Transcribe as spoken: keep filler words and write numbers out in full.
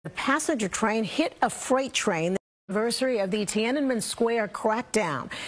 The passenger train hit a freight train. The anniversary of the Tiananmen Square crackdown.